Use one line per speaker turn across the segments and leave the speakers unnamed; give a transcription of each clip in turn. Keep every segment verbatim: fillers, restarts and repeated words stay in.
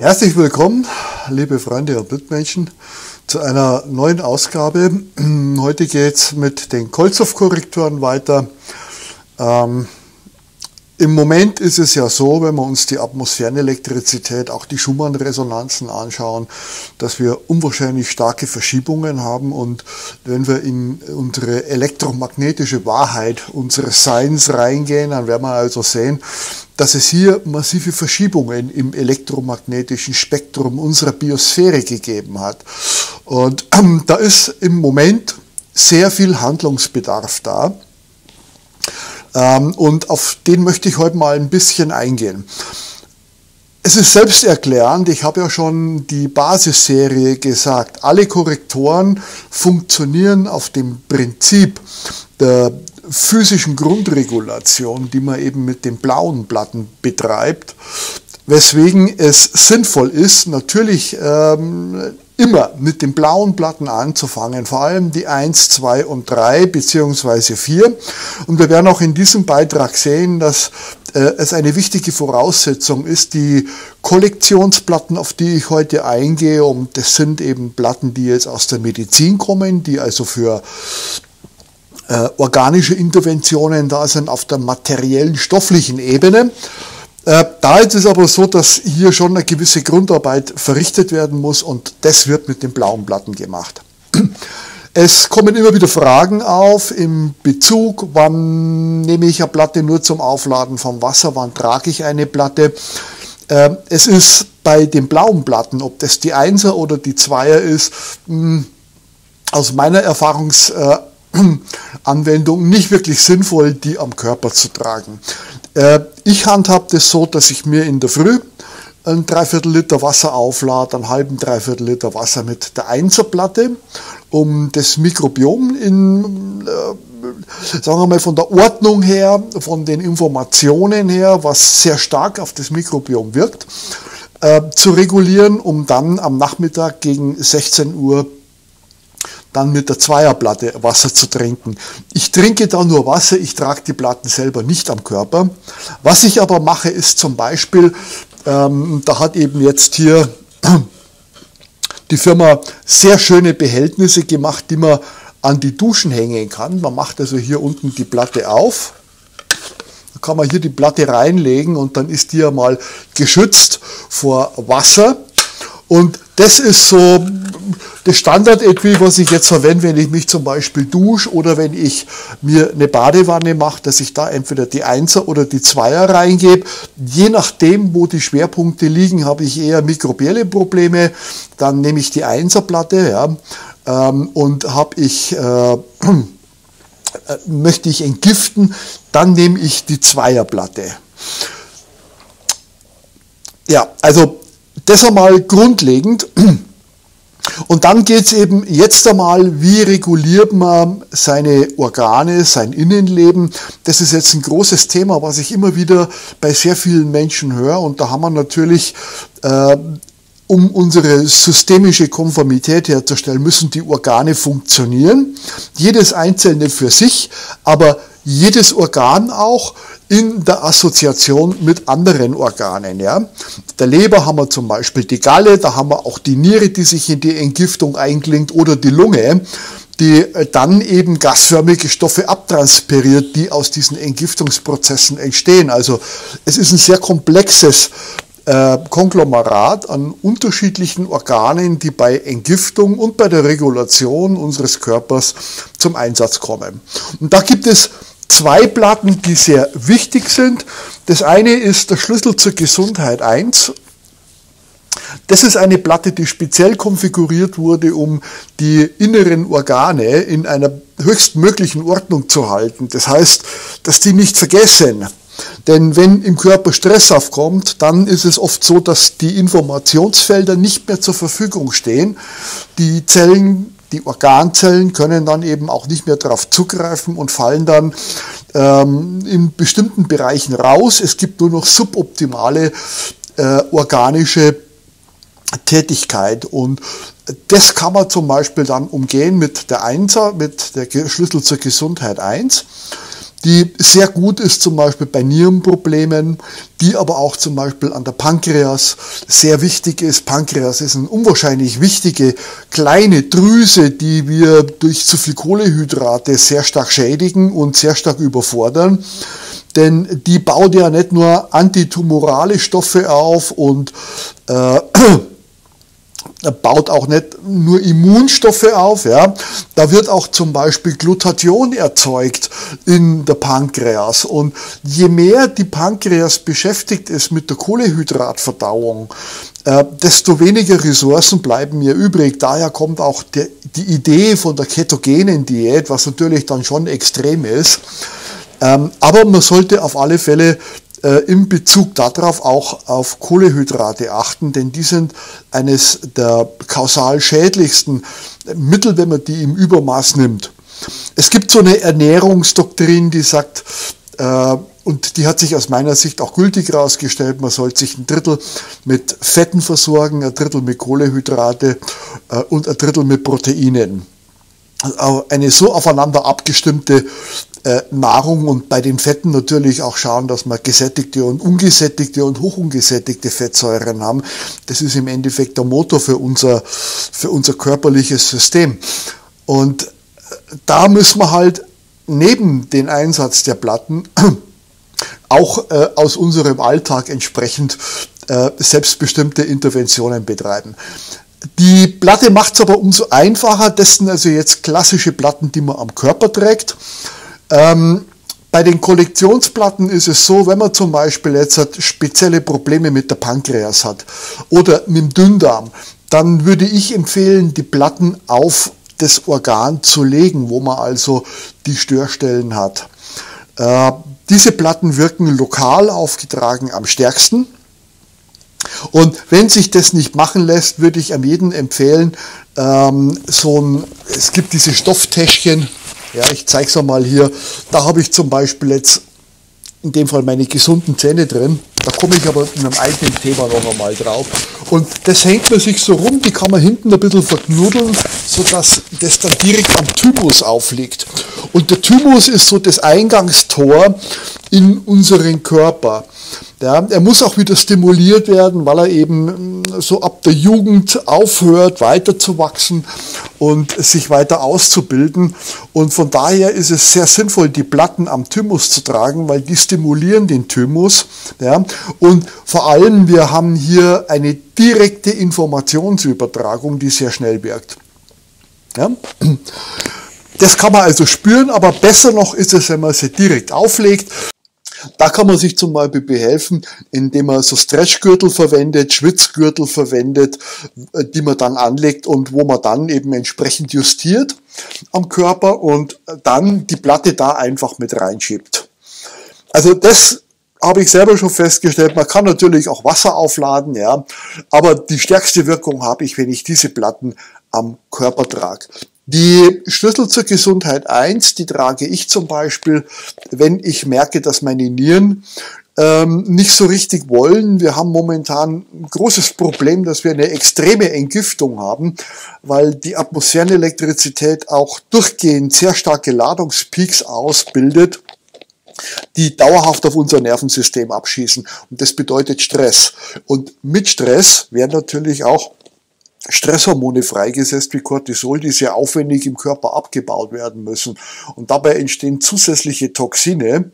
Herzlich willkommen, liebe Freunde und Mitmenschen, zu einer neuen Ausgabe. Heute geht es mit den Kolzow-Korrektoren weiter. Ähm, Im Moment ist es ja so, wenn wir uns die Atmosphärenelektrizität, auch die Schumann-Resonanzen anschauen, dass wir unwahrscheinlich starke Verschiebungen haben. Und wenn wir in unsere elektromagnetische Wahrheit unseres Seins reingehen, dann werden wir also sehen, dass es hier massive Verschiebungen im elektromagnetischen Spektrum unserer Biosphäre gegeben hat. Und ähm, da ist im Moment sehr viel Handlungsbedarf da. Und auf den möchte ich heute mal ein bisschen eingehen. Es ist selbsterklärend, ich habe ja schon die Basisserie gesagt, alle Korrektoren funktionieren auf dem Prinzip der physischen Grundregulation, die man eben mit den blauen Platten betreibt, weswegen es sinnvoll ist, natürlich ähm, immer mit den blauen Platten anzufangen, vor allem die eins, zwei und drei beziehungsweise vier. Und wir werden auch in diesem Beitrag sehen, dass äh, es eine wichtige Voraussetzung ist, die Kollektionsplatten, auf die ich heute eingehe, und das sind eben Platten, die jetzt aus der Medizin kommen, die also für äh, organische Interventionen da sind auf der materiellen, stofflichen Ebene. Da ist es aber so, dass hier schon eine gewisse Grundarbeit verrichtet werden muss, und das wird mit den blauen Platten gemacht. Es kommen immer wieder Fragen auf im Bezug, wann nehme ich eine Platte nur zum Aufladen vom Wasser, wann trage ich eine Platte. Es ist bei den blauen Platten, ob das die Einser oder die Zweier ist, aus meiner Erfahrungsanwendung nicht wirklich sinnvoll, die am Körper zu tragen. Ich handhabe das so, dass ich mir in der Früh ein Dreiviertel Liter Wasser auflade, einen halben Dreiviertel Liter Wasser mit der Einserplatte, um das Mikrobiom in, äh, sagen wir mal, von der Ordnung her, von den Informationen her, was sehr stark auf das Mikrobiom wirkt, äh, zu regulieren, um dann am Nachmittag gegen sechzehn Uhr dann mit der Zweierplatte Wasser zu trinken. Ich trinke da nur Wasser, ich trage die Platten selber nicht am Körper. Was ich aber mache, ist zum Beispiel, ähm, da hat eben jetzt hier die Firma sehr schöne Behältnisse gemacht, die man an die Duschen hängen kann. Man macht also hier unten die Platte auf. Da kann man hier die Platte reinlegen und dann ist die ja mal geschützt vor Wasser. Und das ist so das Standard-Etui, was ich jetzt verwende, wenn ich mich zum Beispiel dusche oder wenn ich mir eine Badewanne mache, dass ich da entweder die Einser oder die Zweier reingebe. Je nachdem, wo die Schwerpunkte liegen, habe ich eher mikrobielle Probleme. Dann nehme ich die Einserplatte, ja, ähm, und habe ich, äh, möchte ich entgiften, dann nehme ich die Zweierplatte. Ja, also das einmal grundlegend. Und dann geht es eben jetzt einmal, wie reguliert man seine Organe, sein Innenleben. Das ist jetzt ein großes Thema, was ich immer wieder bei sehr vielen Menschen höre. Und da haben wir natürlich, äh, um unsere systemische Konformität herzustellen, müssen die Organe funktionieren. Jedes einzelne für sich, aber jedes Organ auch in der Assoziation mit anderen Organen. Ja. Der Leber haben wir zum Beispiel die Galle, da haben wir auch die Niere, die sich in die Entgiftung einklingt, oder die Lunge, die dann eben gasförmige Stoffe abtranspiriert, die aus diesen Entgiftungsprozessen entstehen. Also es ist ein sehr komplexes äh, Konglomerat an unterschiedlichen Organen, die bei Entgiftung und bei der Regulation unseres Körpers zum Einsatz kommen. Und da gibt es zwei Platten, die sehr wichtig sind. Das eine ist der Schlüssel zur Gesundheit eins. Das ist eine Platte, die speziell konfiguriert wurde, um die inneren Organe in einer höchstmöglichen Ordnung zu halten. Das heißt, dass die nicht vergessen. Denn wenn im Körper Stress aufkommt, dann ist es oft so, dass die Informationsfelder nicht mehr zur Verfügung stehen. Die Zellen, die Organzellen können dann eben auch nicht mehr darauf zugreifen und fallen dann ähm, in bestimmten Bereichen raus. Es gibt nur noch suboptimale äh, organische Tätigkeit, und das kann man zum Beispiel dann umgehen mit der Einser, mit der Schlüssel zur Gesundheit eins. die sehr gut ist zum Beispiel bei Nierenproblemen, die aber auch zum Beispiel an der Pankreas sehr wichtig ist. Pankreas ist eine unwahrscheinlich wichtige kleine Drüse, die wir durch zu viel Kohlenhydrate sehr stark schädigen und sehr stark überfordern. Denn die baut ja nicht nur antitumorale Stoffe auf und äh, baut auch nicht nur Immunstoffe auf, ja. Da wird auch zum Beispiel Glutathion erzeugt in der Pankreas. Und je mehr die Pankreas beschäftigt ist mit der Kohlehydratverdauung, äh, desto weniger Ressourcen bleiben mir übrig. Daher kommt auch der, die Idee von der ketogenen Diät, was natürlich dann schon extrem ist. Ähm, aber man sollte auf alle Fälle in Bezug darauf auch auf Kohlenhydrate achten, denn die sind eines der kausal schädlichsten Mittel, wenn man die im Übermaß nimmt. Es gibt so eine Ernährungsdoktrin, die sagt, äh, und die hat sich aus meiner Sicht auch gültig herausgestellt, man sollte sich ein Drittel mit Fetten versorgen, ein Drittel mit Kohlenhydrate äh, und ein Drittel mit Proteinen. Also eine so aufeinander abgestimmte Nahrung und bei den Fetten natürlich auch schauen, dass wir gesättigte und ungesättigte und hochungesättigte Fettsäuren haben. Das ist im Endeffekt der Motor für unser, für unser körperliches System. Und da müssen wir halt neben den Einsatz der Platten auch äh, aus unserem Alltag entsprechend äh, selbstbestimmte Interventionen betreiben. Die Platte macht es aber umso einfacher. Das sind also jetzt klassische Platten, die man am Körper trägt. Ähm, bei den Kollektionsplatten ist es so, wenn man zum Beispiel jetzt hat spezielle Probleme mit der Pankreas hat oder mit dem Dünndarm, dann würde ich empfehlen, die Platten auf das Organ zu legen, wo man also die Störstellen hat. Äh, diese Platten wirken lokal aufgetragen am stärksten. Und wenn sich das nicht machen lässt, würde ich an jeden empfehlen, ähm, so ein, es gibt diese Stofftäschchen. Ja, ich zeige es mal hier. Da habe ich zum Beispiel jetzt in dem Fall meine gesunden Zähne drin. Da komme ich aber in einem eigenen Thema noch einmal drauf. Und das hängt man sich so rum, die kann man hinten ein bisschen verknuddeln, sodass das dann direkt am Thymus aufliegt. Und der Thymus ist so das Eingangstor in unseren Körper. Ja, er muss auch wieder stimuliert werden, weil er eben so ab der Jugend aufhört, weiter zu wachsen und sich weiter auszubilden. Und von daher ist es sehr sinnvoll, die Platten am Thymus zu tragen, weil die stimulieren den Thymus. Ja. Und vor allem, wir haben hier eine direkte Informationsübertragung, die sehr schnell wirkt. Ja. Das kann man also spüren, aber besser noch ist es, wenn man sie direkt auflegt. Da kann man sich zum Beispiel behelfen, indem man so Stretchgürtel verwendet, Schwitzgürtel verwendet, die man dann anlegt und wo man dann eben entsprechend justiert am Körper und dann die Platte da einfach mit reinschiebt. Also das habe ich selber schon festgestellt. Man kann natürlich auch Wasser aufladen, ja, aber die stärkste Wirkung habe ich, wenn ich diese Platten am Körper trage. Die Schlüssel zur Gesundheit eins, die trage ich zum Beispiel, wenn ich merke, dass meine Nieren ähm, nicht so richtig wollen. Wir haben momentan ein großes Problem, dass wir eine extreme Entgiftung haben, weil die Atmosphärenelektrizität auch durchgehend sehr starke Ladungspeaks ausbildet, die dauerhaft auf unser Nervensystem abschießen. Und das bedeutet Stress. Und mit Stress werden natürlich auch Stresshormone freigesetzt wie Cortisol, die sehr aufwendig im Körper abgebaut werden müssen. Und dabei entstehen zusätzliche Toxine.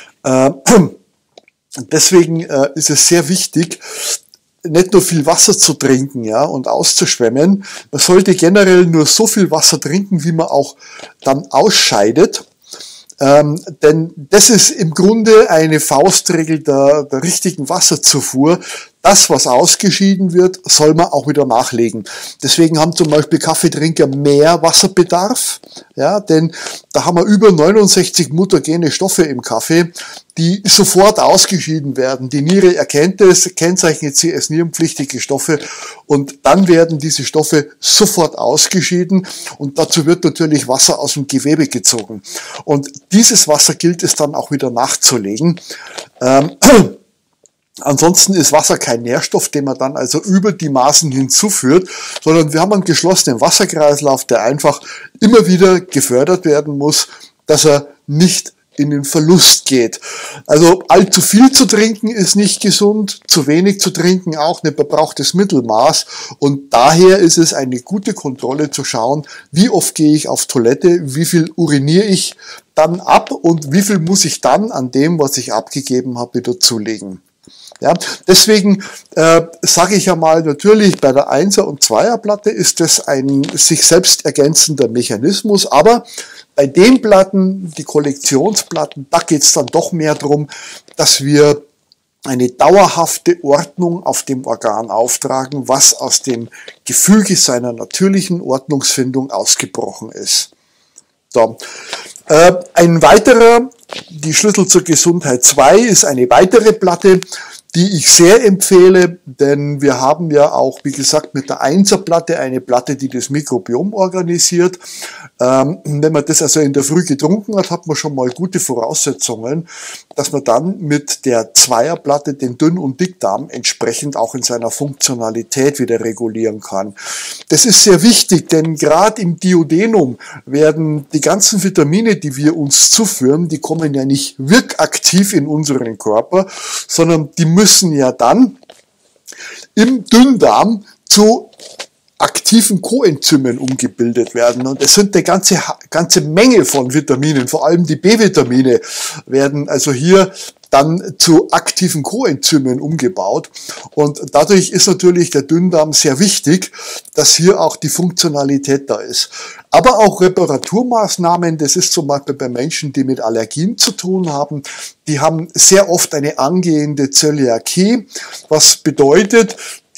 Deswegen ist es sehr wichtig, nicht nur viel Wasser zu trinken, ja, und auszuschwemmen. Man sollte generell nur so viel Wasser trinken, wie man auch dann ausscheidet. Ähm, denn das ist im Grunde eine Faustregel der, der richtigen Wasserzufuhr. Das, was ausgeschieden wird, soll man auch wieder nachlegen. Deswegen haben zum Beispiel Kaffeetrinker mehr Wasserbedarf, ja, denn da haben wir über neunundsechzig mutagene Stoffe im Kaffee, die sofort ausgeschieden werden. Die Niere erkennt es, kennzeichnet sie als nierenpflichtige Stoffe und dann werden diese Stoffe sofort ausgeschieden und dazu wird natürlich Wasser aus dem Gewebe gezogen. Und dieses Wasser gilt es dann auch wieder nachzulegen. Ähm, Ansonsten ist Wasser kein Nährstoff, den man dann also über die Maßen hinzuführt, sondern wir haben einen geschlossenen Wasserkreislauf, der einfach immer wieder gefördert werden muss, dass er nicht in den Verlust geht. Also allzu viel zu trinken ist nicht gesund, zu wenig zu trinken auch nicht, man braucht das Mittelmaß und daher ist es eine gute Kontrolle zu schauen, wie oft gehe ich auf Toilette, wie viel uriniere ich dann ab und wie viel muss ich dann an dem, was ich abgegeben habe, wieder zulegen. Ja, deswegen äh, sage ich ja mal, natürlich bei der Einser- und Zweierplatte ist das ein sich selbst ergänzender Mechanismus, aber bei den Platten, die Kollektionsplatten, da geht es dann doch mehr darum, dass wir eine dauerhafte Ordnung auf dem Organ auftragen, was aus dem Gefüge seiner natürlichen Ordnungsfindung ausgebrochen ist. So. Äh, ein weiterer, die Schlüssel zur Gesundheit zwei, ist eine weitere Platte, die ich sehr empfehle, denn wir haben ja auch, wie gesagt, mit der Einserplatte eine Platte, die das Mikrobiom organisiert. Ähm, wenn man das also in der Früh getrunken hat, hat man schon mal gute Voraussetzungen, dass man dann mit der Zweierplatte den Dünn- und Dickdarm entsprechend auch in seiner Funktionalität wieder regulieren kann. Das ist sehr wichtig, denn gerade im Duodenum werden die ganzen Vitamine, die wir uns zuführen, die kommen ja nicht wirkaktiv in unseren Körper, sondern die müssen ja dann im Dünndarm zu aktiven Coenzymen umgebildet werden. Und es sind eine ganze, ganze Menge von Vitaminen, vor allem die B-Vitamine werden also hier dann zu aktiven Coenzymen umgebaut. Und dadurch ist natürlich der Dünndarm sehr wichtig, dass hier auch die Funktionalität da ist. Aber auch Reparaturmaßnahmen, das ist zum Beispiel bei Menschen, die mit Allergien zu tun haben, die haben sehr oft eine angehende Zöliakie, was bedeutet,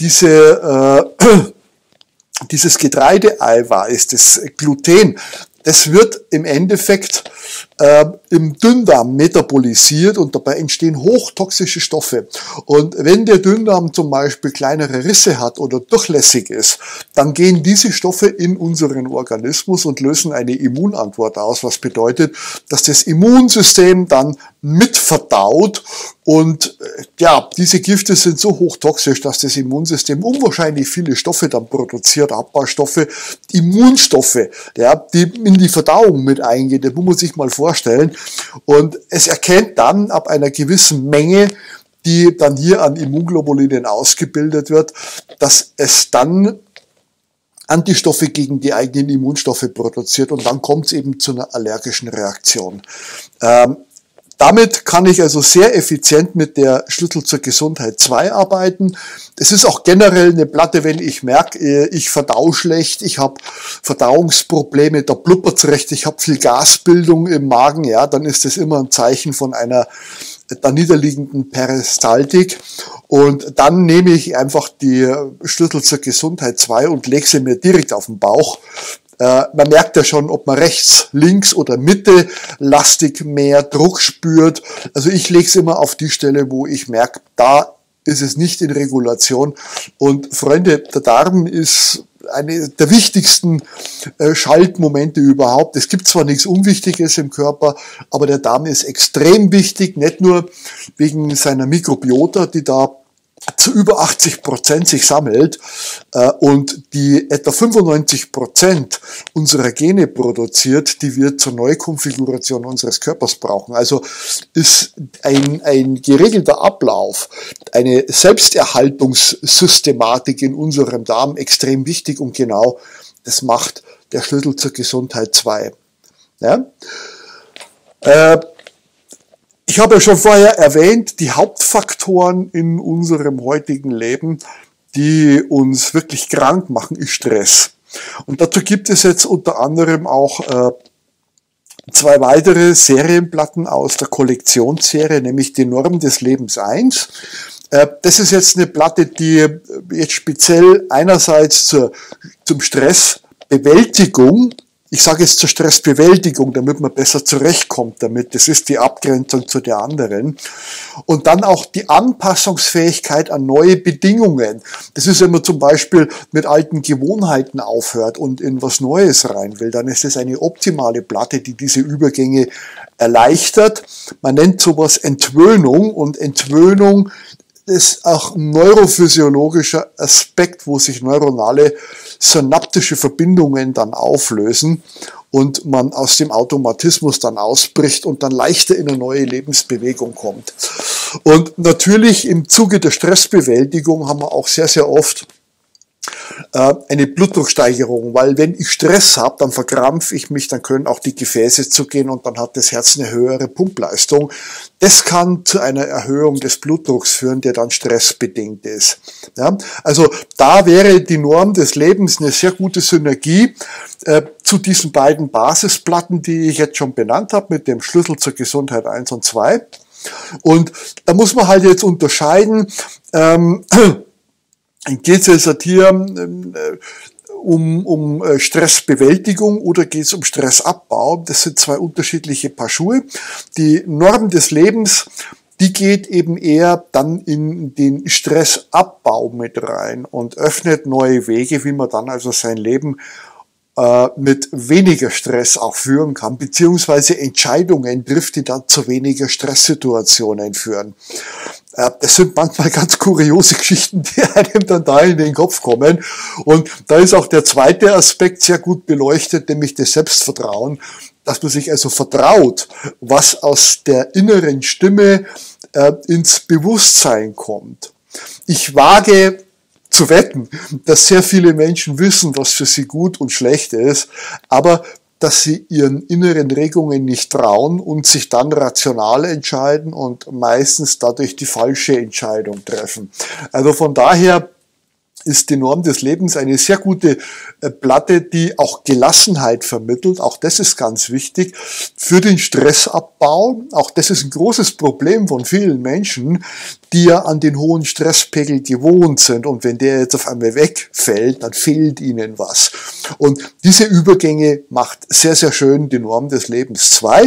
diese, äh, dieses Getreideeiweiß, das Gluten, das wird im Endeffekt äh, im Dünndarm metabolisiert und dabei entstehen hochtoxische Stoffe. Und wenn der Dünndarm zum Beispiel kleinere Risse hat oder durchlässig ist, dann gehen diese Stoffe in unseren Organismus und lösen eine Immunantwort aus, was bedeutet, dass das Immunsystem dann mitverdaut und ja, diese Gifte sind so hochtoxisch, dass das Immunsystem unwahrscheinlich viele Stoffe dann produziert, Abbaustoffe, Immunstoffe, ja, die in die Verdauung mit eingehen, das muss man sich mal vorstellen. Und es erkennt dann ab einer gewissen Menge, die dann hier an Immunglobulinen ausgebildet wird, dass es dann Antistoffe gegen die eigenen Immunstoffe produziert und dann kommt es eben zu einer allergischen Reaktion. Ähm, Damit kann ich also sehr effizient mit der Schlüssel zur Gesundheit zwei arbeiten. Es ist auch generell eine Platte, wenn ich merke, ich verdau schlecht, ich habe Verdauungsprobleme, da blubbert's recht, ich habe viel Gasbildung im Magen, ja, dann ist das immer ein Zeichen von einer da niederliegenden Peristaltik. Und dann nehme ich einfach die Schlüssel zur Gesundheit zwei und lege sie mir direkt auf den Bauch. Man merkt ja schon, ob man rechts, links oder Mitte lastig mehr Druck spürt. Also ich lege es immer auf die Stelle, wo ich merke, da ist es nicht in Regulation. Und Freunde, der Darm ist eine der wichtigsten Schaltmomente überhaupt. Es gibt zwar nichts Unwichtiges im Körper, aber der Darm ist extrem wichtig, nicht nur wegen seiner Mikrobiota, die da zu über achtzig Prozent sich sammelt äh, und die etwa fünfundneunzig Prozent unserer Gene produziert, die wir zur Neukonfiguration unseres Körpers brauchen. Also ist ein, ein geregelter Ablauf, eine Selbsterhaltungssystematik in unserem Darm extrem wichtig und genau das macht der Schlüssel zur Gesundheit zwei. Ja? Äh, Ich habe ja schon vorher erwähnt, die Hauptfaktoren in unserem heutigen Leben, die uns wirklich krank machen, ist Stress. Und dazu gibt es jetzt unter anderem auch äh, zwei weitere Serienplatten aus der Kollektionsserie, nämlich die Norm des Lebens eins. Äh, das ist jetzt eine Platte, die jetzt speziell einerseits zur, zum Stressbewältigung, ich sage jetzt zur Stressbewältigung, damit man besser zurechtkommt damit. Das ist die Abgrenzung zu der anderen. Und dann auch die Anpassungsfähigkeit an neue Bedingungen. Das ist, wenn man zum Beispiel mit alten Gewohnheiten aufhört und in was Neues rein will, dann ist es eine optimale Platte, die diese Übergänge erleichtert. Man nennt sowas Entwöhnung und Entwöhnung ist auch ein neurophysiologischer Aspekt, wo sich neuronale synaptische Verbindungen dann auflösen und man aus dem Automatismus dann ausbricht und dann leichter in eine neue Lebensbewegung kommt. Und natürlich im Zuge der Stressbewältigung haben wir auch sehr, sehr oft eine Blutdrucksteigerung, weil wenn ich Stress habe, dann verkrampfe ich mich, dann können auch die Gefäße zugehen und dann hat das Herz eine höhere Pumpleistung. Das kann zu einer Erhöhung des Blutdrucks führen, der dann stressbedingt ist. Ja, also da wäre die Norm des Lebens eine sehr gute Synergie äh, zu diesen beiden Basisplatten, die ich jetzt schon benannt habe, mit dem Schlüssel zur Gesundheit eins und zwei. Und da muss man halt jetzt unterscheiden, ähm, geht es jetzt hier um, um Stressbewältigung oder geht es um Stressabbau? Das sind zwei unterschiedliche Paar Schuhe. Die Norm des Lebens, die geht eben eher dann in den Stressabbau mit rein und öffnet neue Wege, wie man dann also sein Leben äh, mit weniger Stress auch führen kann, beziehungsweise Entscheidungen trifft, die dann zu weniger Stresssituationen führen. Das sind manchmal ganz kuriose Geschichten, die einem dann da in den Kopf kommen. Und da ist auch der zweite Aspekt sehr gut beleuchtet, nämlich das Selbstvertrauen, dass man sich also vertraut, was aus der inneren Stimme äh, ins Bewusstsein kommt. Ich wage zu wetten, dass sehr viele Menschen wissen, was für sie gut und schlecht ist, aber dass sie ihren inneren Regungen nicht trauen und sich dann rational entscheiden und meistens dadurch die falsche Entscheidung treffen. Also von daher ist die Norm des Lebens eine sehr gute Platte, die auch Gelassenheit vermittelt. Auch das ist ganz wichtig für den Stressabbau. Auch das ist ein großes Problem von vielen Menschen, die ja an den hohen Stresspegel gewohnt sind. Und wenn der jetzt auf einmal wegfällt, dann fehlt ihnen was. Und diese Übergänge macht sehr, sehr schön die Norm des Lebens zwei.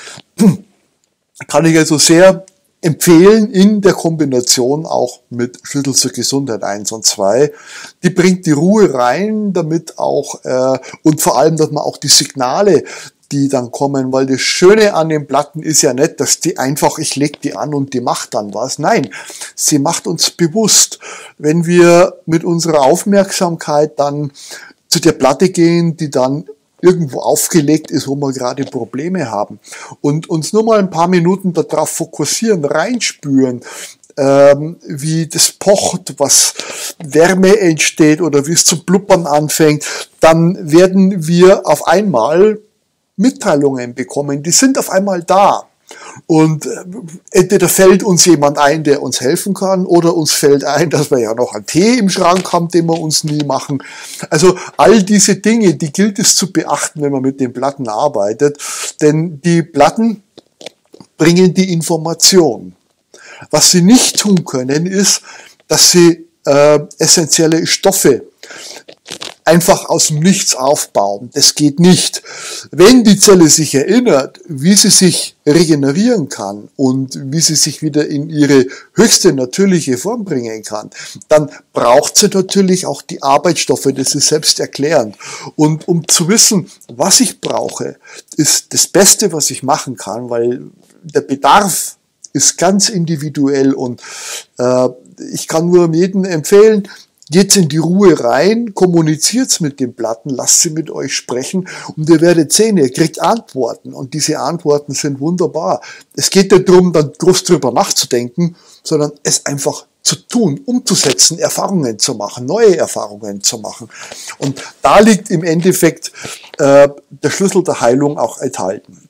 Kann ich also sehr empfehlen in der Kombination auch mit Schlüssel zur Gesundheit eins und zwei. Die bringt die Ruhe rein, damit auch, äh, und vor allem, dass man auch die Signale, die dann kommen, weil das Schöne an den Platten ist ja nicht, dass die einfach, ich leg die an und die macht dann was. Nein, sie macht uns bewusst. Wenn wir mit unserer Aufmerksamkeit dann zu der Platte gehen, die dann irgendwo aufgelegt ist, wo wir gerade Probleme haben und uns nur mal ein paar Minuten darauf fokussieren, reinspüren, ähm, wie das pocht, was Wärme entsteht oder wie es zu blubbern anfängt, dann werden wir auf einmal Mitteilungen bekommen, die sind auf einmal da. Und entweder fällt uns jemand ein, der uns helfen kann, oder uns fällt ein, dass wir ja noch einen Tee im Schrank haben, den wir uns nie machen. Also all diese Dinge, die gilt es zu beachten, wenn man mit den Platten arbeitet, denn die Platten bringen die Information. Was sie nicht tun können, ist, dass sie äh, essentielle Stoffe einfach aus dem Nichts aufbauen. Das geht nicht. Wenn die Zelle sich erinnert, wie sie sich regenerieren kann und wie sie sich wieder in ihre höchste natürliche Form bringen kann, dann braucht sie natürlich auch die Arbeitsstoffe, das ist selbsterklärend. Und um zu wissen, was ich brauche, ist das Beste, was ich machen kann, weil der Bedarf ist ganz individuell und äh, ich kann nur jedem empfehlen, geht's in die Ruhe rein, kommuniziert's mit den Platten, lasst sie mit euch sprechen und ihr werdet sehen, ihr kriegt Antworten und diese Antworten sind wunderbar. Es geht nicht darum, dann groß drüber nachzudenken, sondern es einfach zu tun, umzusetzen, Erfahrungen zu machen, neue Erfahrungen zu machen. Und da liegt im Endeffekt äh, der Schlüssel der Heilung auch enthalten.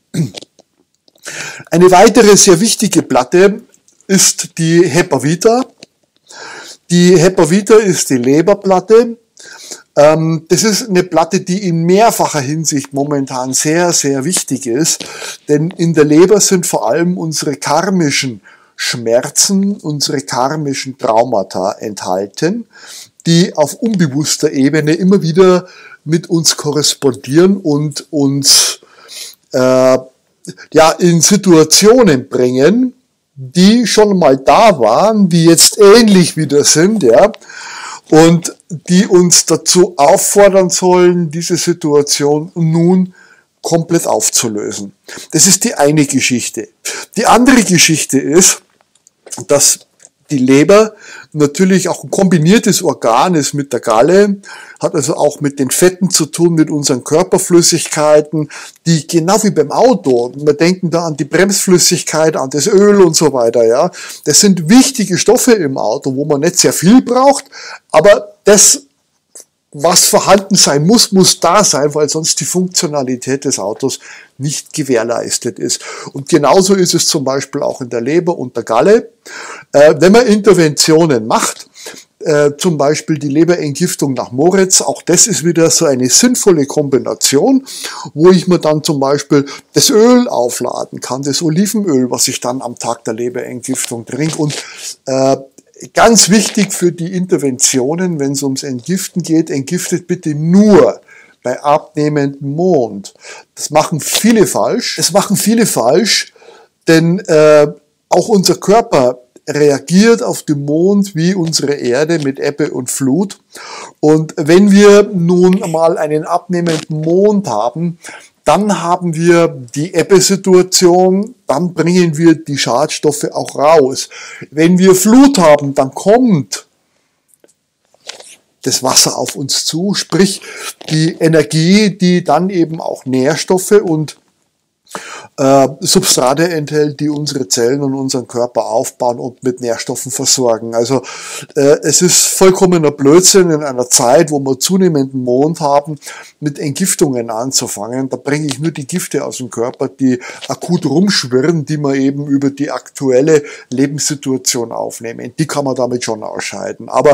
Eine weitere sehr wichtige Platte ist die Hepavita. Die Hepavita ist die Leberplatte. Das ist eine Platte, die in mehrfacher Hinsicht momentan sehr, sehr wichtig ist. Denn in der Leber sind vor allem unsere karmischen Schmerzen, unsere karmischen Traumata enthalten, die auf unbewusster Ebene immer wieder mit uns korrespondieren und uns äh, ja, in Situationen bringen, die schon mal da waren, die jetzt ähnlich wieder sind, ja, und die uns dazu auffordern sollen, diese Situation nun komplett aufzulösen. Das ist die eine Geschichte. Die andere Geschichte ist, dass die Leber natürlich auch ein kombiniertes Organ ist mit der Galle, hat also auch mit den Fetten zu tun, mit unseren Körperflüssigkeiten, die genau wie beim Auto, wir denken da an die Bremsflüssigkeit, an das Öl und so weiter, ja. Das sind wichtige Stoffe im Auto, wo man nicht sehr viel braucht, aber das, was vorhanden sein muss, muss da sein, weil sonst die Funktionalität des Autos nicht gewährleistet ist. Und genauso ist es zum Beispiel auch in der Leber und der Galle. Äh, wenn man Interventionen macht, äh, zum Beispiel die Leberentgiftung nach Moretz, auch das ist wieder so eine sinnvolle Kombination, wo ich mir dann zum Beispiel das Öl aufladen kann, das Olivenöl, was ich dann am Tag der Leberentgiftung trinke. Und äh, ganz wichtig für die Interventionen, wenn es ums Entgiften geht, entgiftet bitte nur bei abnehmendem Mond. Das machen viele falsch. Das machen viele falsch, denn äh, auch unser Körper reagiert auf den Mond wie unsere Erde mit Ebbe und Flut. Und wenn wir nun mal einen abnehmenden Mond haben, dann haben wir die Ebbe-Situation, dann bringen wir die Schadstoffe auch raus. Wenn wir Flut haben, dann kommt das Wasser auf uns zu, sprich die Energie, die dann eben auch Nährstoffe und äh, Substrate enthält, die unsere Zellen und unseren Körper aufbauen und mit Nährstoffen versorgen. Also äh, es ist vollkommener Blödsinn in einer Zeit, wo wir zunehmenden Mond haben, mit Entgiftungen anzufangen. Da bringe ich nur die Gifte aus dem Körper, die akut rumschwirren, die man eben über die aktuelle Lebenssituation aufnehmen. Die kann man damit schon ausscheiden. Aber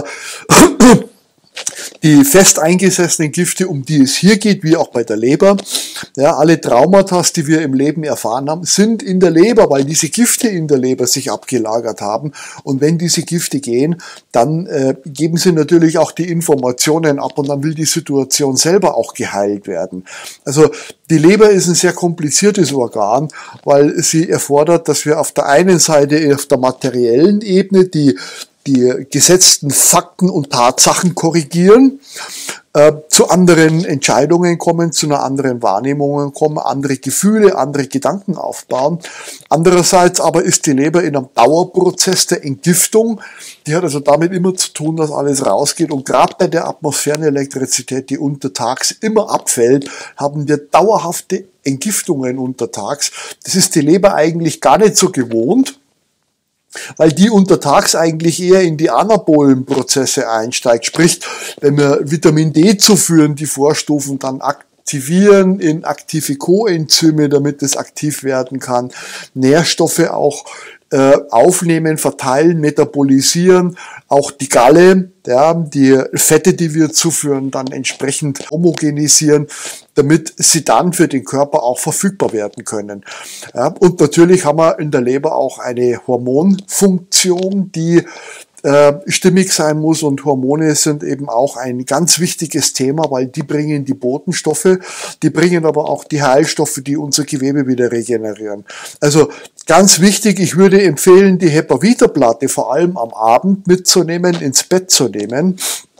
die fest eingesessenen Gifte, um die es hier geht, wie auch bei der Leber, ja, alle Traumata, die wir im Leben erfahren haben, sind in der Leber, weil diese Gifte in der Leber sich abgelagert haben. Und wenn diese Gifte gehen, dann äh, geben sie natürlich auch die Informationen ab und dann will die Situation selber auch geheilt werden. Also die Leber ist ein sehr kompliziertes Organ, weil sie erfordert, dass wir auf der einen Seite auf der materiellen Ebene die die gesetzten Fakten und Tatsachen korrigieren, äh, zu anderen Entscheidungen kommen, zu einer anderen Wahrnehmung kommen, andere Gefühle, andere Gedanken aufbauen. Andererseits aber ist die Leber in einem Dauerprozess der Entgiftung. Die hat also damit immer zu tun, dass alles rausgeht. Und gerade bei der Atmosphärenelektrizität, die untertags immer abfällt, haben wir dauerhafte Entgiftungen untertags. Das ist die Leber eigentlich gar nicht so gewohnt, weil die untertags eigentlich eher in die anabolen Prozesse einsteigt. Sprich, wenn wir Vitamin D zuführen, die Vorstufen dann aktivieren in aktive Coenzyme, damit es aktiv werden kann, Nährstoffe auch äh, aufnehmen, verteilen, metabolisieren, auch die Galle, ja, die Fette, die wir zuführen, dann entsprechend homogenisieren, damit sie dann für den Körper auch verfügbar werden können. Ja, und natürlich haben wir in der Leber auch eine Hormonfunktion, die äh, stimmig sein muss, und Hormone sind eben auch ein ganz wichtiges Thema, weil die bringen die Botenstoffe, die bringen aber auch die Heilstoffe, die unser Gewebe wieder regenerieren. Also ganz wichtig, ich würde empfehlen, die Hepa-Vita-Platte vor allem am Abend mitzunehmen, ins Bett zu nehmen.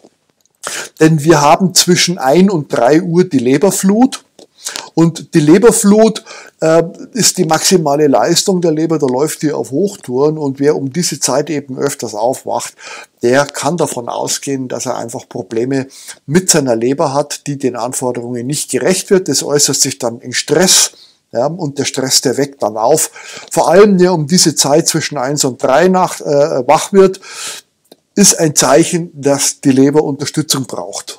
Denn wir haben zwischen ein und drei Uhr die Leberflut. Und die Leberflut äh, ist die maximale Leistung der Leber, da läuft die auf Hochtouren. Und wer um diese Zeit eben öfters aufwacht, der kann davon ausgehen, dass er einfach Probleme mit seiner Leber hat, die den Anforderungen nicht gerecht wird. Das äußert sich dann in Stress. Ja, und der Stress, der weckt dann auf. Vor allem, der um diese Zeit zwischen eins und drei Nacht äh, wach wird, ist ein Zeichen, dass die Leber Unterstützung braucht.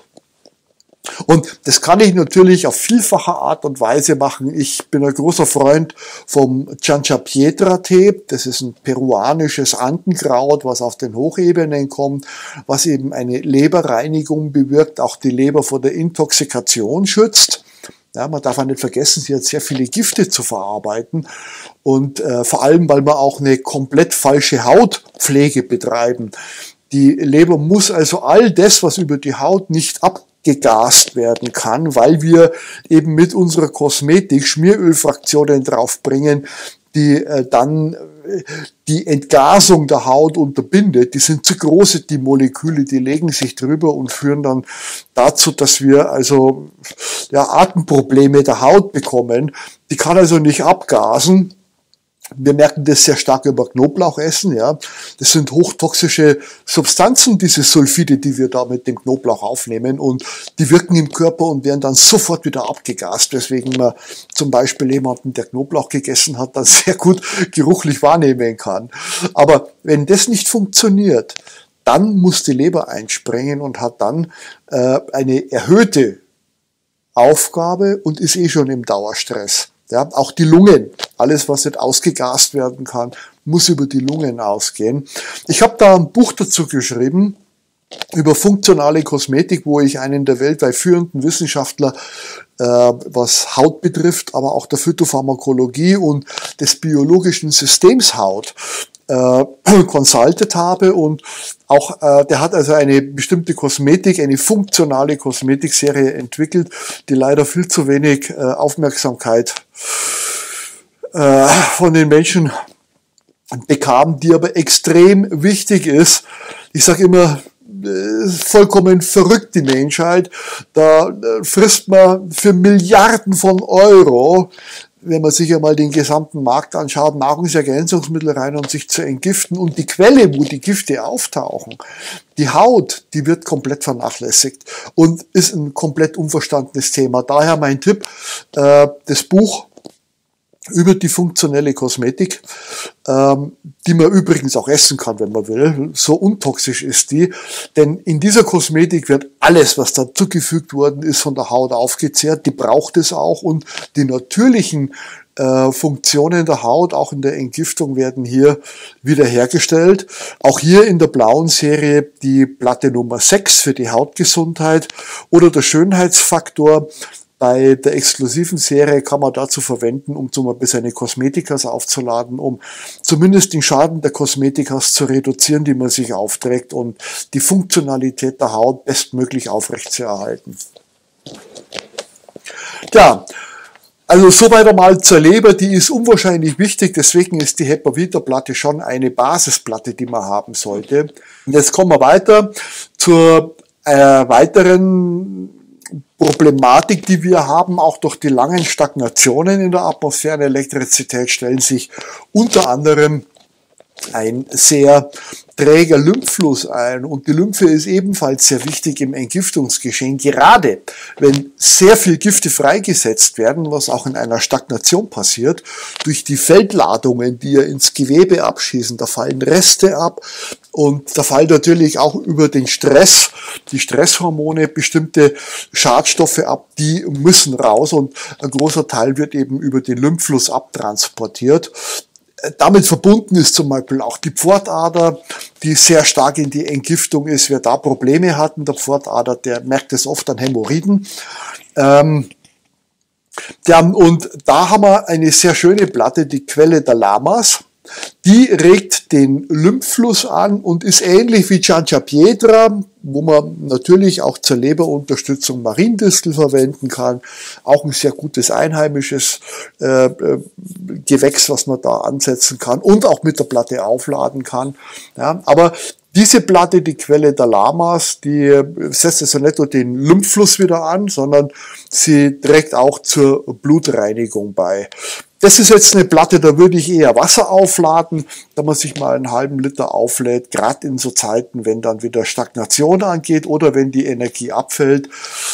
Und das kann ich natürlich auf vielfache Art und Weise machen. Ich bin ein großer Freund vom Chanchapietra-Tee. Das ist ein peruanisches Andenkraut, was auf den Hochebenen kommt, was eben eine Leberreinigung bewirkt, auch die Leber vor der Intoxikation schützt. Ja, man darf auch nicht vergessen, sie hat sehr viele Gifte zu verarbeiten, und äh, vor allem, weil wir auch eine komplett falsche Hautpflege betreiben. Die Leber muss also all das, was über die Haut nicht abgegast werden kann, weil wir eben mit unserer Kosmetik Schmierölfraktionen draufbringen, die äh, dann die Entgasung der Haut unterbindet. Die sind zu groß, die Moleküle, die legen sich drüber und führen dann dazu, dass wir also ja, Atemprobleme der Haut bekommen. Die kann also nicht abgasen. Wir merken das sehr stark über Knoblauchessen, ja. Das sind hochtoxische Substanzen, diese Sulfide, die wir da mit dem Knoblauch aufnehmen, und die wirken im Körper und werden dann sofort wieder abgegast, weswegen man zum Beispiel jemanden, der Knoblauch gegessen hat, dann sehr gut geruchlich wahrnehmen kann. Aber wenn das nicht funktioniert, dann muss die Leber einspringen und hat dann äh, eine erhöhte Aufgabe und ist eh schon im Dauerstress. Ja, auch die Lungen, alles was nicht ausgegast werden kann, muss über die Lungen ausgehen. Ich habe da ein Buch dazu geschrieben, über funktionale Kosmetik, wo ich einen der weltweit führenden Wissenschaftler, äh, was Haut betrifft, aber auch der Phytopharmakologie und des biologischen Systems Haut, äh, consultet habe, und auch äh, der hat also eine bestimmte Kosmetik, eine funktionale Kosmetikserie entwickelt, die leider viel zu wenig äh, Aufmerksamkeit äh, von den Menschen bekam, die aber extrem wichtig ist. Ich sage immer, vollkommen verrückt die Menschheit. Da frisst man für Milliarden von Euro, wenn man sich einmal den gesamten Markt anschaut, Nahrungsergänzungsmittel rein, um sich zu entgiften. Und die Quelle, wo die Gifte auftauchen, die Haut, die wird komplett vernachlässigt und ist ein komplett unverstandenes Thema. Daher mein Tipp, äh, das Buch über die funktionelle Kosmetik, ähm, die man übrigens auch essen kann, wenn man will. So untoxisch ist die. Denn in dieser Kosmetik wird alles, was da zugefügt worden ist, von der Haut aufgezehrt. Die braucht es auch, und die natürlichen äh, Funktionen der Haut, auch in der Entgiftung, werden hier wiederhergestellt. Auch hier in der blauen Serie die Platte Nummer sechs für die Hautgesundheit oder der Schönheitsfaktor. Bei der exklusiven Serie kann man dazu verwenden, um zum Beispiel seine Kosmetikas aufzuladen, um zumindest den Schaden der Kosmetikas zu reduzieren, die man sich aufträgt, und die Funktionalität der Haut bestmöglich aufrechtzuerhalten. Ja, also soweit einmal zur Leber, die ist unwahrscheinlich wichtig, deswegen ist die Hepa-Vita-Platte schon eine Basisplatte, die man haben sollte. Und jetzt kommen wir weiter zur äh, weiteren Problematik, die wir haben. Auch durch die langen Stagnationen in der Atmosphäre Elektrizität stellen sich unter anderem ein sehr träger Lymphfluss ein, und die Lymphe ist ebenfalls sehr wichtig im Entgiftungsgeschehen, gerade wenn sehr viel Gifte freigesetzt werden, was auch in einer Stagnation passiert, durch die Feldladungen, die ja ins Gewebe abschießen. Da fallen Reste ab, und da fallen natürlich auch über den Stress, die Stresshormone, bestimmte Schadstoffe ab, die müssen raus, und ein großer Teil wird eben über den Lymphfluss abtransportiert. Damit verbunden ist zum Beispiel auch die Pfortader, die sehr stark in die Entgiftung ist. Wer da Probleme hat mit der Pfortader, der merkt es oft an Hämorrhoiden. Ähm, ja, und da haben wir eine sehr schöne Platte, die Quelle der Lamas. Die regt den Lymphfluss an und ist ähnlich wie Giangia Pietra, wo man natürlich auch zur Leberunterstützung Mariendistel verwenden kann. Auch ein sehr gutes einheimisches äh, Gewächs, was man da ansetzen kann und auch mit der Platte aufladen kann. Ja, aber diese Platte, die Quelle der Lamas, die setzt also nicht nur den Lymphfluss wieder an, sondern sie trägt auch zur Blutreinigung bei. Das ist jetzt eine Platte, da würde ich eher Wasser aufladen, da man sich mal einen halben Liter auflädt, gerade in so Zeiten, wenn dann wieder Stagnation angeht oder wenn die Energie abfällt.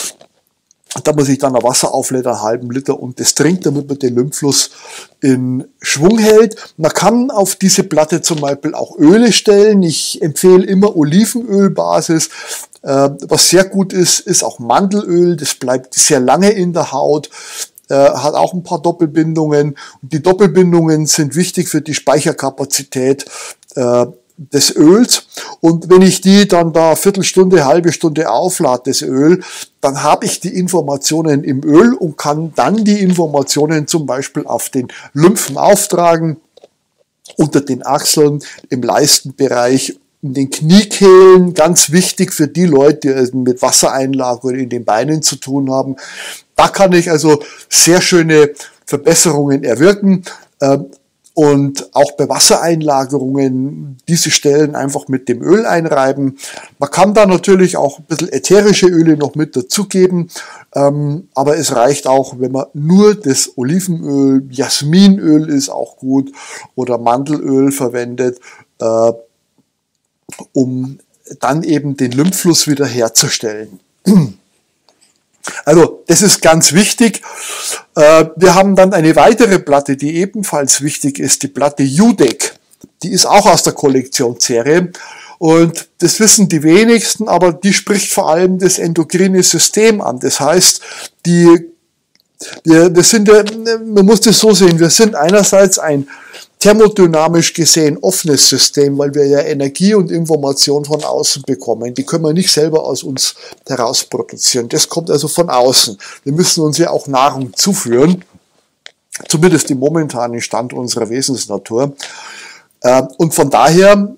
Da man sich dann ein Wasser auflädt, einen halben Liter, und das trinkt, damit man den Lymphfluss in Schwung hält. Man kann auf diese Platte zum Beispiel auch Öle stellen. Ich empfehle immer Olivenölbasis. Äh, was sehr gut ist, ist auch Mandelöl. Das bleibt sehr lange in der Haut. Hat auch ein paar Doppelbindungen. Und die Doppelbindungen sind wichtig für die Speicherkapazität äh, des Öls. Und wenn ich die dann da Viertelstunde, halbe Stunde auflade, das Öl, dann habe ich die Informationen im Öl und kann dann die Informationen zum Beispiel auf den Lymphen auftragen, unter den Achseln, im Leistenbereich, in den Kniekehlen, ganz wichtig für die Leute, die mit Wassereinlagerung in den Beinen zu tun haben. Da kann ich also sehr schöne Verbesserungen erwirken. Und auch bei Wassereinlagerungen diese Stellen einfach mit dem Öl einreiben. Man kann da natürlich auch ein bisschen ätherische Öle noch mit dazugeben, ähm, aber es reicht auch, wenn man nur das Olivenöl, Jasminöl ist auch gut oder Mandelöl verwendet, äh, um dann eben den Lymphfluss wieder herzustellen. Also das ist ganz wichtig. Wir haben dann eine weitere Platte, die ebenfalls wichtig ist, die Platte U D E C. Die ist auch aus der Kollektionsserie und das wissen die wenigsten, aber die spricht vor allem das endokrine System an. Das heißt, die, wir, wir sind ja, man muss das so sehen, wir sind einerseits ein thermodynamisch gesehen offenes System, weil wir ja Energie und Information von außen bekommen. Die können wir nicht selber aus uns heraus produzieren. Das kommt also von außen. Wir müssen uns ja auch Nahrung zuführen, zumindest im momentanen Stand unserer Wesensnatur. Und von daher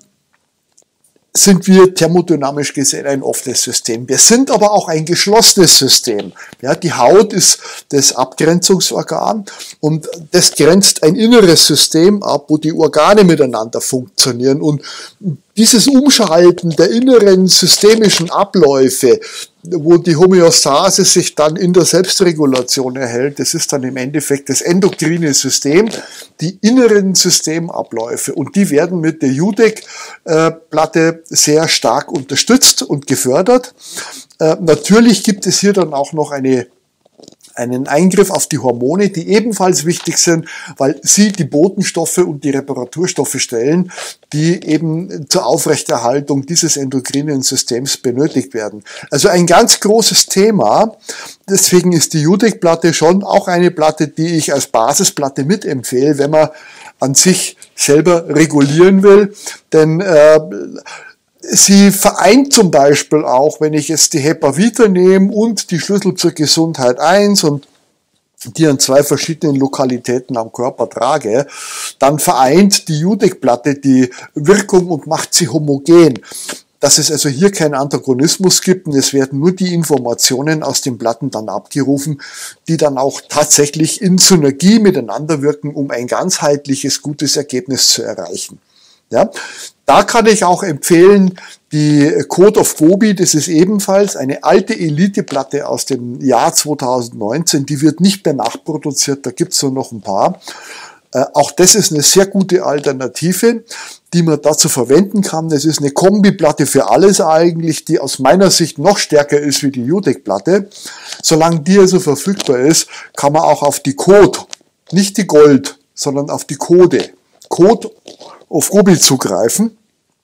sind wir thermodynamisch gesehen ein offenes System. Wir sind aber auch ein geschlossenes System. Ja, die Haut ist das Abgrenzungsorgan und das grenzt ein inneres System ab, wo die Organe miteinander funktionieren. Und dieses Umschalten der inneren systemischen Abläufe, wo die Homöostase sich dann in der Selbstregulation erhält, das ist dann im Endeffekt das endokrine System, die inneren Systemabläufe. Und die werden mit der U D E C-Platte sehr stark unterstützt und gefördert. Äh, natürlich gibt es hier dann auch noch eine einen Eingriff auf die Hormone, die ebenfalls wichtig sind, weil sie die Botenstoffe und die Reparaturstoffe stellen, die eben zur Aufrechterhaltung dieses endokrinen Systems benötigt werden. Also ein ganz großes Thema. Deswegen ist die U D E C-Platte schon auch eine Platte, die ich als Basisplatte mitempfehle, wenn man an sich selber regulieren will. Denn äh, sie vereint zum Beispiel auch, wenn ich jetzt die Hepa-Vita nehme und die Schlüssel zur Gesundheit eins und die an zwei verschiedenen Lokalitäten am Körper trage, dann vereint die U D E C-Platte die Wirkung und macht sie homogen. Dass es also hier keinen Antagonismus gibt und es werden nur die Informationen aus den Platten dann abgerufen, die dann auch tatsächlich in Synergie miteinander wirken, um ein ganzheitliches, gutes Ergebnis zu erreichen. Ja, da kann ich auch empfehlen, die Code of Gobi, das ist ebenfalls eine alte Elite-Platte aus dem Jahr zweitausendneunzehn, die wird nicht mehr nachproduziert, da gibt's nur noch ein paar. Äh, auch das ist eine sehr gute Alternative, die man dazu verwenden kann. Das ist eine Kombiplatte für alles eigentlich, die aus meiner Sicht noch stärker ist wie die U D E C-Platte. Solange die also verfügbar ist, kann man auch auf die Code, nicht die Gold, sondern auf die Code, Code auf Gobi zugreifen.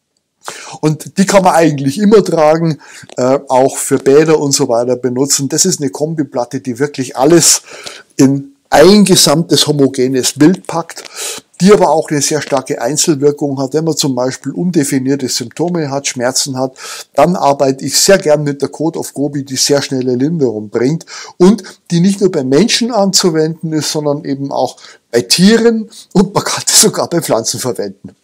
Und die kann man eigentlich immer tragen, äh, auch für Bäder und so weiter benutzen. Das ist eine Kombiplatte, die wirklich alles in ein gesamtes homogenes Bild packt, die aber auch eine sehr starke Einzelwirkung hat. Wenn man zum Beispiel undefinierte Symptome hat, Schmerzen hat, dann arbeite ich sehr gern mit der Code of Gobi, die sehr schnelle Linderung bringt und die nicht nur bei Menschen anzuwenden ist, sondern eben auch bei Tieren und man kann das sogar bei Pflanzen verwenden.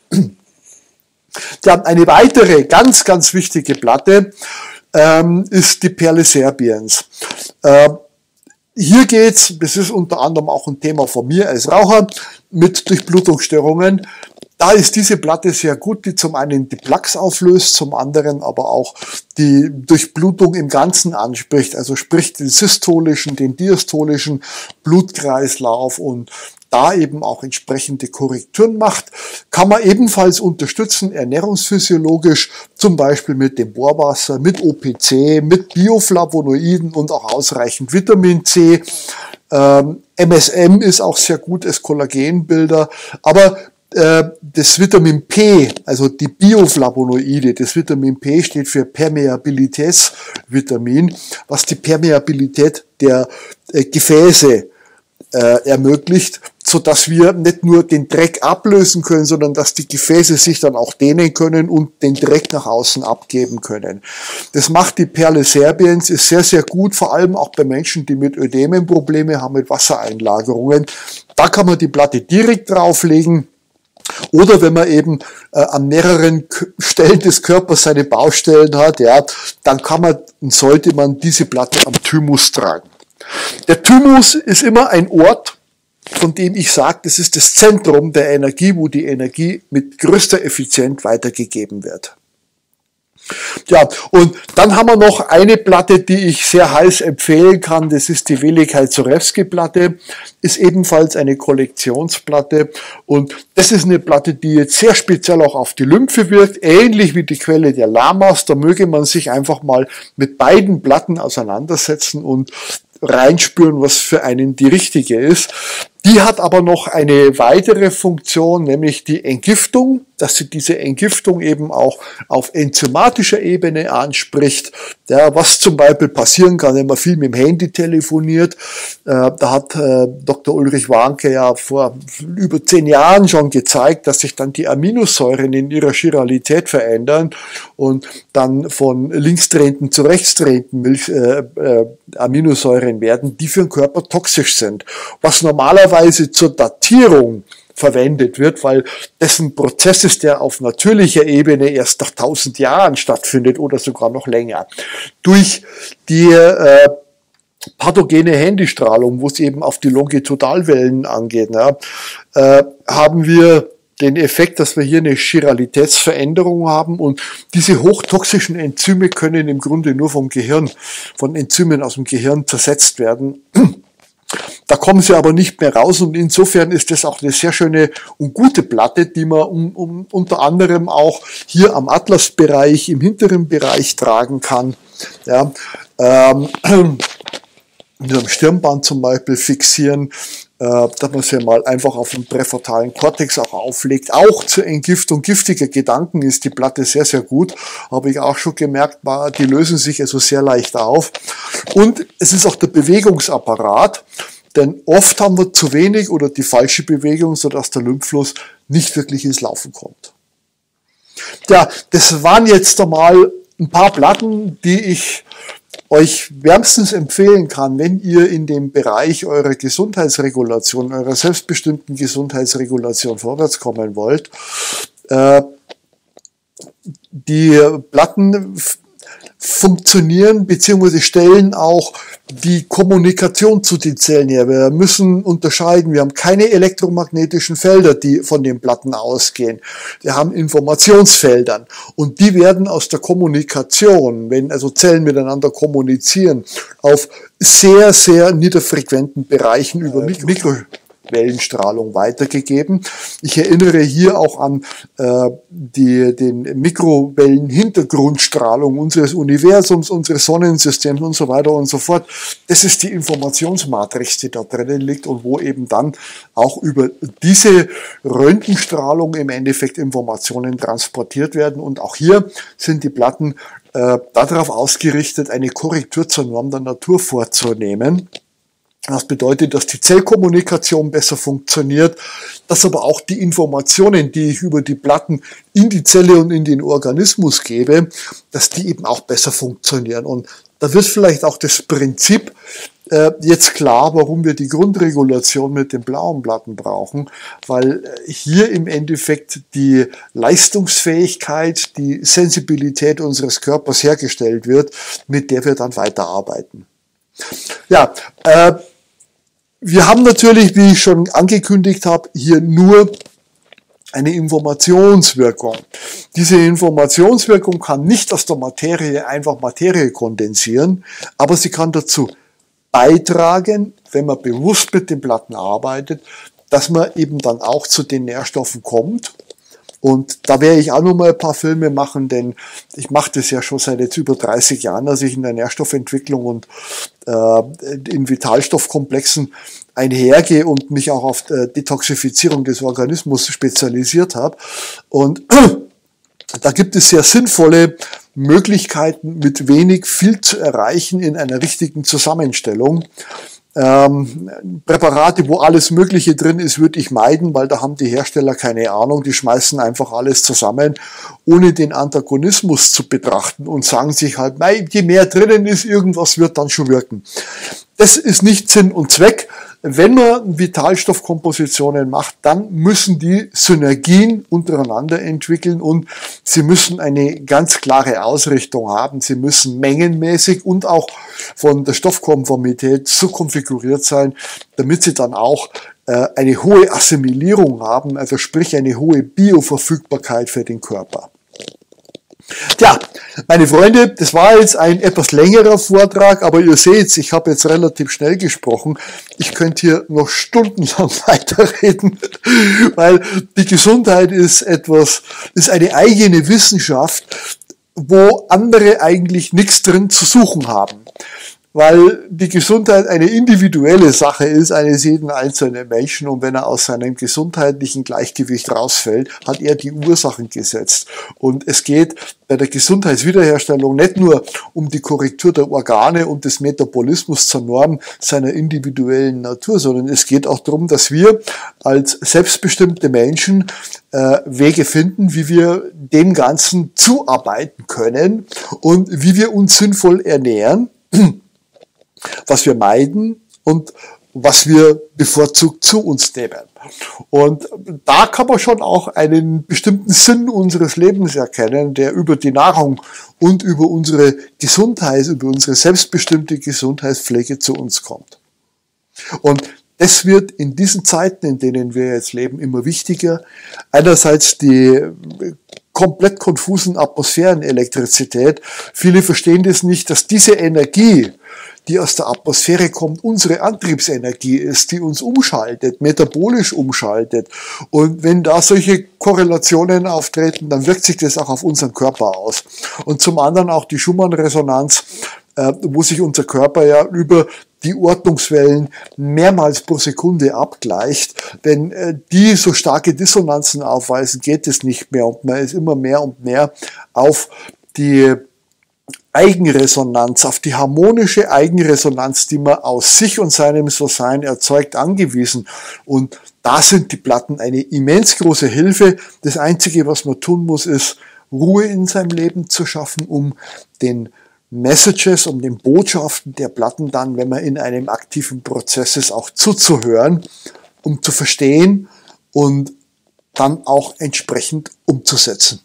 Dann eine weitere ganz, ganz wichtige Platte ähm, ist die Perle Serbiens. Äh, Hier geht's, das ist unter anderem auch ein Thema von mir als Raucher, mit Durchblutungsstörungen. Da ist diese Platte sehr gut, die zum einen die Plaques auflöst, zum anderen aber auch die Durchblutung im Ganzen anspricht, also sprich den systolischen, den diastolischen Blutkreislauf und da eben auch entsprechende Korrekturen macht, kann man ebenfalls unterstützen, ernährungsphysiologisch, zum Beispiel mit dem Bohrwasser, mit O P C, mit Bioflavonoiden und auch ausreichend Vitamin C. Ähm, M S M ist auch sehr gut als Kollagenbilder, aber äh, das Vitamin P, also die Bioflavonoide, das Vitamin P steht für Permeabilitätsvitamin, was die Permeabilität der äh, Gefäße äh, ermöglicht, so dass wir nicht nur den Dreck ablösen können, sondern dass die Gefäße sich dann auch dehnen können und den Dreck nach außen abgeben können. Das macht die Perle Serbiens, ist sehr, sehr gut, vor allem auch bei Menschen, die mit Ödemen Probleme haben, mit Wassereinlagerungen. Da kann man die Platte direkt drauflegen. Oder wenn man eben äh, an mehreren Stellen des Körpers seine Baustellen hat, ja, dann kann man und sollte man diese Platte am Thymus tragen. Der Thymus ist immer ein Ort, von dem ich sage, das ist das Zentrum der Energie, wo die Energie mit größter Effizienz weitergegeben wird. Ja, und dann haben wir noch eine Platte, die ich sehr heiß empfehlen kann. Das ist die Velikaj-Zorewski-Platte. Ist ebenfalls eine Kollektionsplatte. Und das ist eine Platte, die jetzt sehr speziell auch auf die Lymphe wirkt. Ähnlich wie die Quelle der Lamas. Da möge man sich einfach mal mit beiden Platten auseinandersetzen und reinspüren, was für einen die richtige ist. Die hat aber noch eine weitere Funktion, nämlich die Entgiftung, dass sie diese Entgiftung eben auch auf enzymatischer Ebene anspricht. Ja, was zum Beispiel passieren kann, wenn man viel mit dem Handy telefoniert. Äh, da hat äh, Doktor Ulrich Warnke ja vor über zehn Jahren schon gezeigt, dass sich dann die Aminosäuren in ihrer Chiralität verändern und dann von linksdrehenden zu rechtsdrehenden Milch, äh, äh, Aminosäuren werden, die für den Körper toxisch sind. Was normalerweise zur Datierung verwendet wird, weil dessen Prozess ist, der auf natürlicher Ebene erst nach tausend Jahren stattfindet oder sogar noch länger. Durch die äh, pathogene Handystrahlung, wo es eben auf die Longitudalwellen angeht, ja, äh, haben wir den Effekt, dass wir hier eine Chiralitätsveränderung haben und diese hochtoxischen Enzyme können im Grunde nur vom Gehirn, von Enzymen aus dem Gehirn zersetzt werden. Da kommen sie aber nicht mehr raus und insofern ist das auch eine sehr schöne und gute Platte, die man um, um, unter anderem auch hier am Atlasbereich, im hinteren Bereich tragen kann. Ja, ähm, mit einem Stirnband zum Beispiel fixieren, äh, dass man sie mal einfach auf den präfrontalen Kortex auch auflegt. Auch zur Entgiftung giftiger Gedanken ist die Platte sehr, sehr gut. Habe ich auch schon gemerkt, die lösen sich also sehr leicht auf. Und es ist auch der Bewegungsapparat. Denn oft haben wir zu wenig oder die falsche Bewegung, sodass der Lymphfluss nicht wirklich ins Laufen kommt. Ja, das waren jetzt einmal ein paar Platten, die ich euch wärmstens empfehlen kann, wenn ihr in dem Bereich eurer Gesundheitsregulation, eurer selbstbestimmten Gesundheitsregulation vorwärts kommen wollt. Die Platten funktionieren bzw. stellen auch die Kommunikation zu den Zellen her. Wir müssen unterscheiden, wir haben keine elektromagnetischen Felder, die von den Platten ausgehen. Wir haben Informationsfeldern und die werden aus der Kommunikation, wenn also Zellen miteinander kommunizieren, auf sehr, sehr niederfrequenten Bereichen über Mikro Wellenstrahlung weitergegeben. Ich erinnere hier auch an äh, die, den Mikrowellenhintergrundstrahlung unseres Universums, unseres Sonnensystems und so weiter und so fort. Das ist die Informationsmatrix, die da drinnen liegt und wo eben dann auch über diese Röntgenstrahlung im Endeffekt Informationen transportiert werden. Und auch hier sind die Platten äh, darauf ausgerichtet, eine Korrektur zur Norm der Natur vorzunehmen. Das bedeutet, dass die Zellkommunikation besser funktioniert, dass aber auch die Informationen, die ich über die Platten in die Zelle und in den Organismus gebe, dass die eben auch besser funktionieren. Und da wird vielleicht auch das Prinzip äh, jetzt klar, warum wir die Grundregulation mit den blauen Platten brauchen, weil hier im Endeffekt die Leistungsfähigkeit, die Sensibilität unseres Körpers hergestellt wird, mit der wir dann weiterarbeiten. Ja, äh, wir haben natürlich, wie ich schon angekündigt habe, hier nur eine Informationswirkung. Diese Informationswirkung kann nicht aus der Materie einfach Materie kondensieren, aber sie kann dazu beitragen, wenn man bewusst mit den Platten arbeitet, dass man eben dann auch zu den Nährstoffen kommt. Und da werde ich auch noch mal ein paar Filme machen, denn ich mache das ja schon seit jetzt über dreißig Jahren, dass ich in der Nährstoffentwicklung und äh, in Vitalstoffkomplexen einhergehe und mich auch auf die Detoxifizierung des Organismus spezialisiert habe. Und da gibt es sehr sinnvolle Möglichkeiten, mit wenig viel zu erreichen in einer richtigen Zusammenstellung. Ähm, Präparate, wo alles Mögliche drin ist, würde ich meiden, weil da haben die Hersteller keine Ahnung. Die schmeißen einfach alles zusammen, ohne den Antagonismus zu betrachten und sagen sich halt, je mehr drinnen ist, irgendwas wird dann schon wirken. Das ist nicht Sinn und Zweck. Wenn man Vitalstoffkompositionen macht, dann müssen die Synergien untereinander entwickeln und sie müssen eine ganz klare Ausrichtung haben. Sie müssen mengenmäßig und auch von der Stoffkonformität so konfiguriert sein, damit sie dann auch äh, eine hohe Assimilierung haben, also sprich eine hohe Bioverfügbarkeit für den Körper. Tja, meine Freunde, das war jetzt ein etwas längerer Vortrag, aber ihr seht, ich habe jetzt relativ schnell gesprochen. Ich könnte hier noch stundenlang weiterreden, weil die Gesundheit ist etwas, ist eine eigene Wissenschaft, wo andere eigentlich nichts drin zu suchen haben. Weil die Gesundheit eine individuelle Sache ist, eines jeden einzelnen Menschen, und wenn er aus seinem gesundheitlichen Gleichgewicht rausfällt, hat er die Ursachen gesetzt. Und es geht bei der Gesundheitswiederherstellung nicht nur um die Korrektur der Organe und des Metabolismus zur Norm seiner individuellen Natur, sondern es geht auch darum, dass wir als selbstbestimmte Menschen äh, Wege finden, wie wir dem Ganzen zuarbeiten können und wie wir uns sinnvoll ernähren, was wir meiden und was wir bevorzugt zu uns nehmen. Und da kann man schon auch einen bestimmten Sinn unseres Lebens erkennen, der über die Nahrung und über unsere Gesundheit, über unsere selbstbestimmte Gesundheitspflege zu uns kommt. Und es wird in diesen Zeiten, in denen wir jetzt leben, immer wichtiger. Einerseits die komplett konfusen Atmosphärenelektrizität. Viele verstehen das nicht, dass diese Energie, die aus der Atmosphäre kommt, unsere Antriebsenergie ist, die uns umschaltet, metabolisch umschaltet. Und wenn da solche Korrelationen auftreten, dann wirkt sich das auch auf unseren Körper aus. Und zum anderen auch die Schumann-Resonanz, äh, wo sich unser Körper ja über die Ordnungswellen mehrmals pro Sekunde abgleicht. Wenn äh, die so starke Dissonanzen aufweisen, geht es nicht mehr. Und man ist immer mehr und mehr auf die Eigenresonanz, auf die harmonische Eigenresonanz, die man aus sich und seinem So-Sein erzeugt, angewiesen. Und da sind die Platten eine immens große Hilfe. Das Einzige, was man tun muss, ist, Ruhe in seinem Leben zu schaffen, um den Messages, um den Botschaften der Platten dann, wenn man in einem aktiven Prozess ist, auch zuzuhören, um zu verstehen und dann auch entsprechend umzusetzen.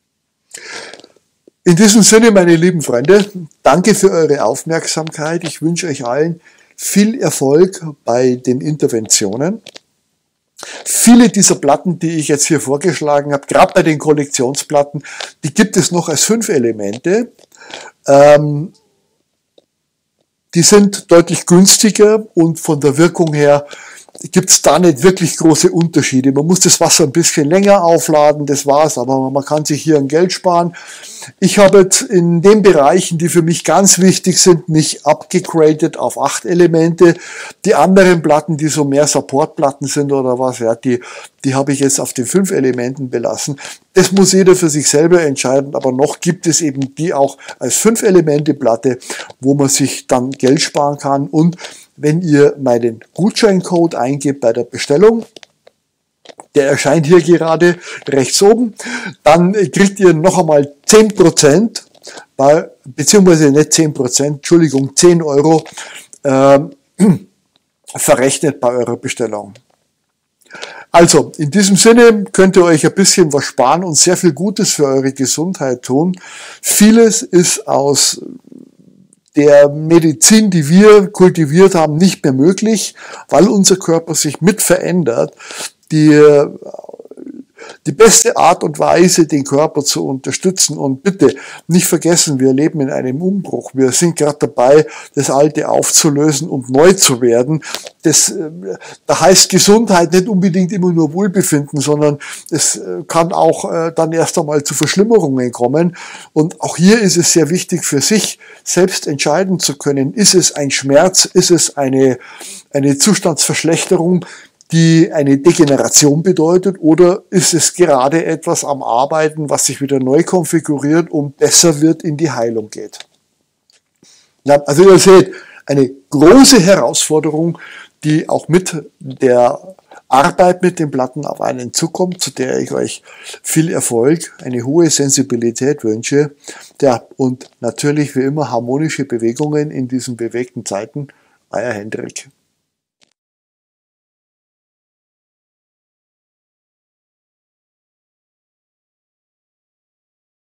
In diesem Sinne, meine lieben Freunde, danke für eure Aufmerksamkeit. Ich wünsche euch allen viel Erfolg bei den Interventionen. Viele dieser Platten, die ich jetzt hier vorgeschlagen habe, gerade bei den Kollektionsplatten, die gibt es noch als fünf Elemente. Ähm, die sind deutlich günstiger und von der Wirkung her gibt es da nicht wirklich große Unterschiede. Man muss das Wasser ein bisschen länger aufladen, das war's, aber man kann sich hier ein Geld sparen. Ich habe jetzt in den Bereichen, die für mich ganz wichtig sind, mich abgegradet auf acht Elemente. Die anderen Platten, die so mehr Supportplatten sind oder was, ja, die, die habe ich jetzt auf den fünf Elementen belassen. Das muss jeder für sich selber entscheiden, aber noch gibt es eben die auch als fünf Elemente Platte, wo man sich dann Geld sparen kann. Und wenn ihr meinen Gutscheincode eingebt bei der Bestellung, der erscheint hier gerade rechts oben, dann kriegt ihr noch einmal zehn Prozent, bei, beziehungsweise nicht zehn Prozent, Entschuldigung, zehn Euro äh, verrechnet bei eurer Bestellung. Also, in diesem Sinne könnt ihr euch ein bisschen was sparen und sehr viel Gutes für eure Gesundheit tun. Vieles ist aus der Medizin, die wir kultiviert haben, nicht mehr möglich, weil unser Körper sich mit verändert. Die, die beste Art und Weise, den Körper zu unterstützen, und bitte nicht vergessen, wir leben in einem Umbruch. Wir sind gerade dabei, das Alte aufzulösen und neu zu werden. Das, da heißt Gesundheit nicht unbedingt immer nur Wohlbefinden, sondern es kann auch dann erst einmal zu Verschlimmerungen kommen. Und auch hier ist es sehr wichtig, für sich selbst entscheiden zu können, ist es ein Schmerz, ist es eine, eine Zustandsverschlechterung, die eine Degeneration bedeutet, oder ist es gerade etwas am Arbeiten, was sich wieder neu konfiguriert und besser wird, in die Heilung geht. Ja, also ihr seht, eine große Herausforderung, die auch mit der Arbeit mit den Platten auf einen zukommt, zu der ich euch viel Erfolg, eine hohe Sensibilität wünsche. Ja, und natürlich wie immer harmonische Bewegungen in diesen bewegten Zeiten. Euer Hendrik.